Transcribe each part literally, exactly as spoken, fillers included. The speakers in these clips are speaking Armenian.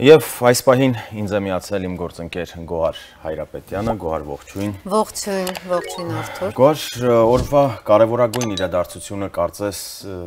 Եվ այս պահին ինձ է միացել իմ գործընկեր Գոհար Հայրապետյանը, Գոհար ողջույն։ Ողջույն, ողջույն Արթուր։ Գոհար, օրվա կարևորագույն իրադարձությունը կարծես,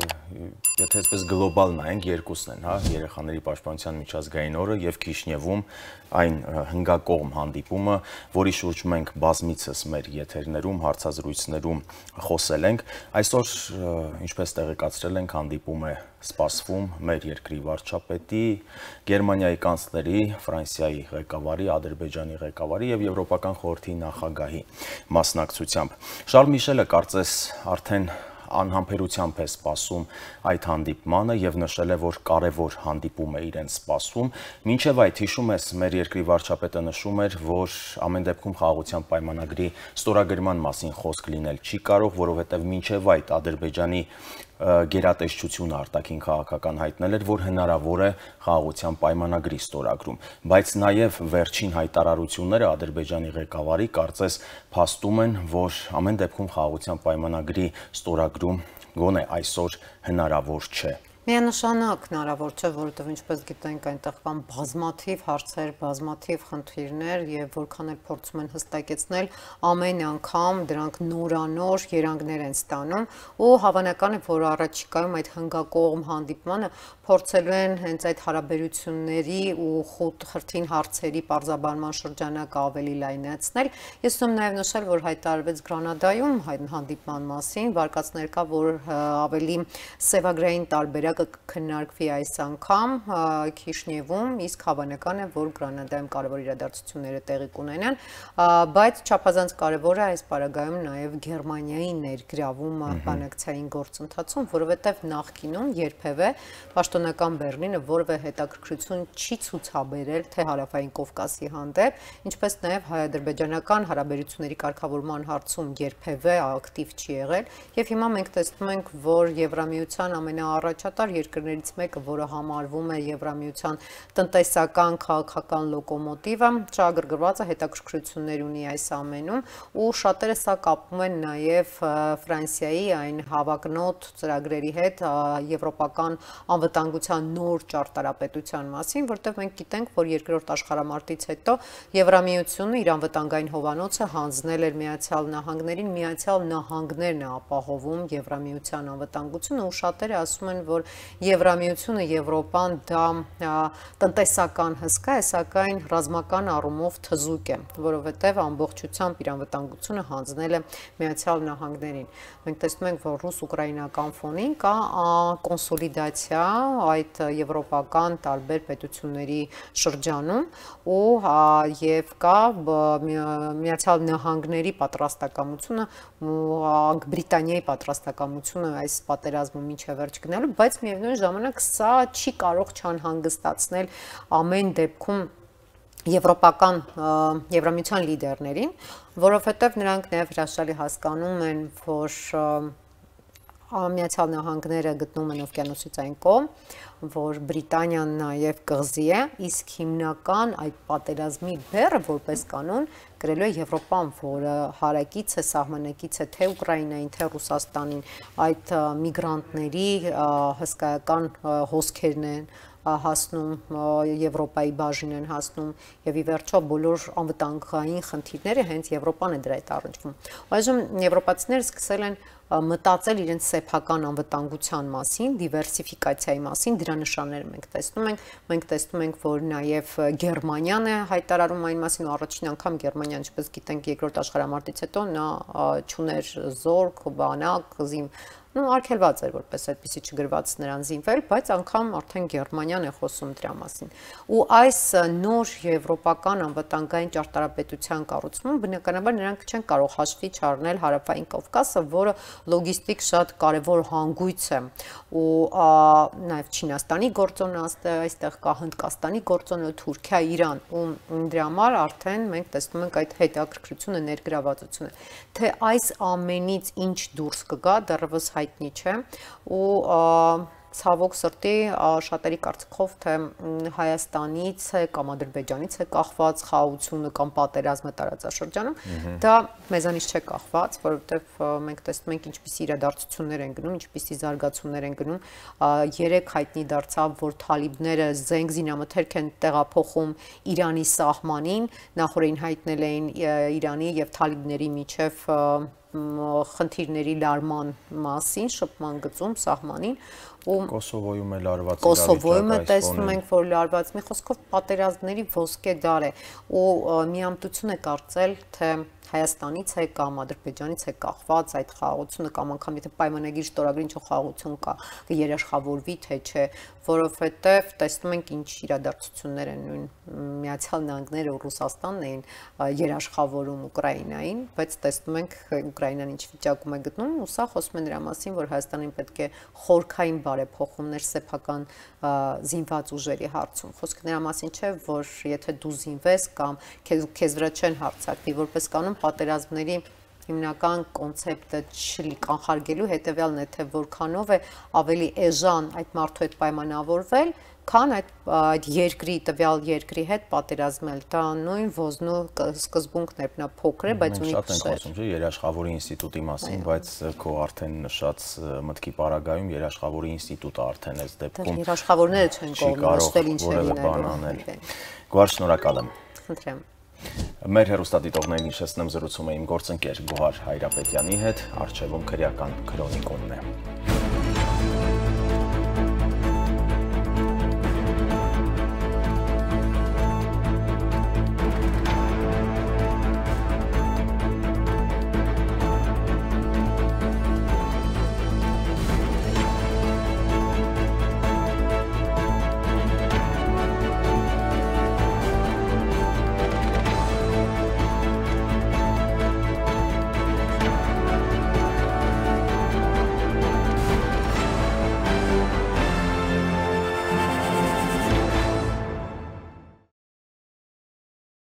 եթե այսպես գլոբալ նայենք, երկուսն են, հա, երեխաների պաշտպանության միջազգային օրը եւ Քիշնևում այն հնգակողմ հանդիպումը, որի շուրջ մենք բազմիցս մեր եթերներում, հարցազրույցներում խոսել ենք, այսօր ինչպես տեղեկացրել ենք, հանդիպում է սպասվում մեր երկրի վարչապետի, Գերմանիայի կանցլերի, Ֆրանսիայի ղեկավարի, Ադրբեջանի ղեկավարի եւ Եվրոպական խորհրդի նախագահի մասնակցությամբ։ Շարլ Միշելը կարծես արդեն անհամբերությամբ է սպասում այդ հանդիպմանը եւ նշել է, որ կարևոր հանդիպում է իրեն սպասում։ Մինչեւ այդ հիշում ես, մեր երկրի վարչապետը նշում էր, որ ամեն դեպքում խաղաղության պայմանագրի ստորագրման մասին խոսք լինել չի կարող, որովհետեւ մինչեւ այդ Ադրբեջանի գերատեսչությունը արտաքին քաղաքական հայտնել էր, որ հնարավոր է խաղաղության պայմանագրի ստորագրում, բայց նաև վերջին հայտարարությունները Ադրբեջանի ղեկավարի կարծես փաստում են, որ ամեն դեպքում խաղաղության պայմանագրի ստորագրում գոնե այսօր հնարավոր չէ։ Միանշանակ հնարավոր չէ, որովհետև ինչպես գիտենք, այնտեղ կան բազմաթիվ հարցեր, բազմաթիվ խնդիրներ եւ որքան էլ փորձում են հստակեցնել, ամեն անգամ դրանք նորանոր երանգներ են ստանում ու հավանական է, որ առաջիկայում այդ հնգակողմ հանդիպմանը փորձելու են հենց այդ հարաբերությունների ու խոտ խրթին հարցերի պարզաբանման շրջանակը ավելի լայնացնել։ Ես ուզում նաեւ նշել, որ հայտարարվեց Գրանադայում հանդիպման մասին, վարկածներ կա, որ ավելի սևագրային տարբերակ քննարկվի այս անգամ Քիշնևում, իսկ հավանական է, որ Գրանադայում կարևոր իրադարձությունները տեղի կունենան, բայց չափազանց կարևոր է այս պարագայում նաև Գերմանիայի ներգրավումը բանակցային գործընթացում, որովհետև նախկինում երբևէ պաշտոնական Բեռլինը որևէ հետաքրքրություն չի ցուցաբերել թե Հարավային Կովկասի հանդեպ, ինչպես նաև հայ-ադրբեջանական հարաբերությունների կարգավորման հարցում երբևէ ակտիվ չի եղել, եւ հիմա մենք տեսնում ենք, որ Եվրամիության ամենաառաջատար երկրներից մեկը, որը համարվում է Եվրամիության տնտեսական քաղաքական լոկոմոտիվը, շահագրգռված է, հետաքրքրություններ ունի այս ամենում ու շատերը սա կապում են նաև Ֆրանսիայի այն հավակնոտ ծրագրերի հետ եվրոպական անվտանգության նոր ճարտարապետության մասին, որտեղ մենք գիտենք, որ երկրորդ աշխարհամարտից հետո Եվրամիությունը իր անվտանգային հովանոցը հանձնել էր Միացյալ Նահանգներին, Միացյալ Նահանգներն է ապահովում Եվրամիության անվտանգությունը ու շատերը ասում են, որ Եվրամիությունը, Եվրոպան դա տնտեսական հսկա է, սակայն ռազմական առումով թզուկ է, որովհետև ամբողջությամբ իր անվտանգությունը հանձնել է Միացյալ Նահանգներին։ Մենք տեսնում ենք, որ ռուս-ուկրաինական ֆոնին կա կոնսոլիդացիա այդ եվրոպական տարբեր պետությունների շրջանում ու եւ կա Միացյալ Նահանգների պատրաստակամությունը, Բրիտանիայի պատրաստակամությունը այս պատերազմը մինչև վերջ գնալու, բայց միևնույն ժամանակ սա չի կարող չանհանգստացնել ամեն դեպքում եվրոպական Եվրամիության լիդերներին, որովհետև նրանք նաև հրաշալի հասկանում են, որ Միացյալ Նահանգները գտնվում են օվկիանոսից այն կողմ, որ Բրիտանիան նաև կղզի է, իսկ հիմնական այդ պատերազմի բեռը որպես կանոն գրելու է Եվրոպան, որը հարակից է, սահմանակից է թե Ուկրաինային, թե Ռուսաստանին, այդ միգրանտների հսկայական հոսքերն են հասնում Եվրոպայի բաժին են հասնում եւ ի վերջո բոլոր անվտանգային խնդիրները հենց Եվրոպան է դրա հետ առնչվում։ Այժմ եվրոպացիները սկսել են մտածել իրենց սեփական անվտանգության մասին, դիվերսիֆիկացիայի մասին, դրա նշանները մենք տեսնում ենք, մենք տեսնում ենք, որ նաև Գերմանիան է հայտարարում այն մասին, ու առաջին անգամ Գերմանիան, ինչպես գիտենք, երկրորդ աշխարհամարտից հետո նա չուներ զորք, բանակ, Ну, արգելված էր, որպես այդպեսի չգրված նրան զինվել, բայց անգամ արդեն Գերմանիան է խոսում դրա մասին։ Ու այս նոր եվրոպական անվտանգային ճարտարապետության կառուցումը բնականաբար նրանք չեն կարող հաշվի չառնել Հարավային Կովկասը, որը լոգիստիկ շատ կարևոր հանգույց է, ու նաև Չինաստանի գործոնը այստեղ կա, Հնդկաստանի գործոնը, Թուրքիա, Իրան, ու դրա համար արդեն մենք տեսնում ենք այդ հետաքրքրությունը, ներգրավվածությունը, թե այս ամենից ինչ դուրս կգա, դեռևս հայտնի չէ ու ցավոք սրտի շատերի կարծիքով թե Հայաստանից է կամ Ադրբեջանից է կախված խաղաղությունը կամ պատերազմը տարածաշրջանում, դա մեզանից չէ կախված, որովհետև մենք տեսնում ենք ինչպիսի իրադարձություններ են գնում, ինչպիսի զարգացումներ են գնում, երեք հայտնի դարձավ, որ թալիբները զենք զինամթերք են տեղափոխում Իրանի սահմանին, նախորդին հայտնել էին Իրանի եւ թալիբների միջև խնդիրների լարման մասին, շփման գծում սահմանին ու Կոսովոյում էլ արված Կոսովոյում է տեսնում ենք, որ լարված մի խոսքով պատերազմների ոսկե դար է ու միամտություն է կարծել, թե Հայաստանից է կամ Ադրբեջանից է կախված այդ խաղաղությունը կամ անգամ եթե պայմանագիր ստորագրի ինչ-որ խաղաղություն կա, երաշխավորվի թե չէ, որովհետև տեսնում ենք ինչ իրադարձություններ են նույն Միացյալ Նահանգները ու Ռուսաստանն էին երաշխավորում Ուկրաինային, բայց տեսնում ենք Ուկրաինան ինչ վիճակում է գտնում ու սա խոսում է նրա մասին, որ Հայաստանին պետք է խորքային բարեփոխումներ սեփական զինված ուժերի հարցում։ Խոսքը նրա մասին չէ, որ եթե դու զինվես կամ քեզ քեզ վրա չեն հարձակվի, որպես կանոն պատերազմների հիմնական կոնցեպտը չլի կանխարգելու հետևյալն է, թե որքանով է ավելի էժան այդ մարդու հետ պայմանավորվել, քան այդ այդ երկրի տվյալ երկրի հետ պատերազմել։ Դա նույն ոզնու սկզբունքն է, նա փոքր է, բայց ունի շատ ենք խոսում, չէ, երաշխավորի ինստիտուտի մասին, բայց քո արդեն նշած մտքի պարագայում երաշխավորի ինստիտուտը արդեն այս դեպքում երաշխավորները չեն կողմնորոշվել ինչ է լինելու։ Գոհար, շնորհակալ եմ։ Խնդրեմ։ Մեր հեռուստադիտողներին հիշեցնեմ զրուցում էինք գործընկեր Գոհար Հայրապետյանի հետ, առջևում քրեական քրոնիկոնն է։